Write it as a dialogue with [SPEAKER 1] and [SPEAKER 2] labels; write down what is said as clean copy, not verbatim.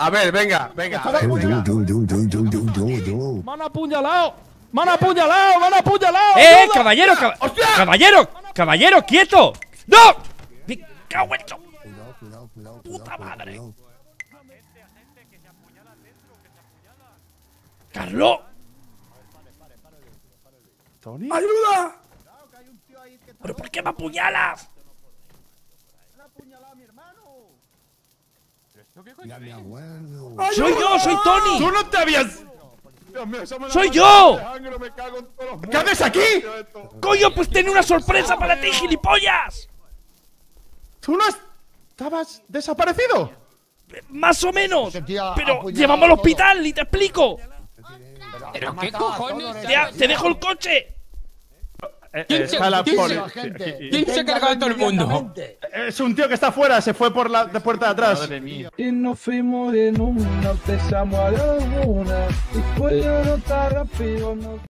[SPEAKER 1] A ver, venga.
[SPEAKER 2] ¡Me han apuñalado! ¡Me han apuñalado! ¡Me han apuñalado!
[SPEAKER 3] ¡Caballero!
[SPEAKER 1] ¡Hostia!
[SPEAKER 3] ¡Caballero, quieto! ¡No! ¡Me cago en eso! ¡Puta madre! ¡Carlos!
[SPEAKER 2] ¿Tony?
[SPEAKER 1] ¡Ayuda!
[SPEAKER 3] ¿Pero por qué me apuñalas? ¡Soy yo! ¡Soy Tony!
[SPEAKER 1] ¡Tú no te habías! Dios mío,
[SPEAKER 3] ¡Soy yo!
[SPEAKER 1] ¿Qué haces aquí?
[SPEAKER 3] ¡Coño, pues tenía una sorpresa para ti, gilipollas!
[SPEAKER 1] ¿Tú no estabas desaparecido?
[SPEAKER 3] Más o menos.
[SPEAKER 4] tío
[SPEAKER 3] Pero
[SPEAKER 4] apuñalado
[SPEAKER 3] llévame al
[SPEAKER 4] todo.
[SPEAKER 3] hospital y te explico.
[SPEAKER 5] ¿Pero qué cojones?
[SPEAKER 3] Te dejo el coche.
[SPEAKER 1] Está la poli.
[SPEAKER 5] ¿Quién se ha cargado a todo el mundo?
[SPEAKER 1] Es un tío que está afuera, se fue por la puerta de atrás.
[SPEAKER 5] Madre mía.
[SPEAKER 2] Y nos fuimos en una, empezamos a la luna. Y fue no tan rápido, no.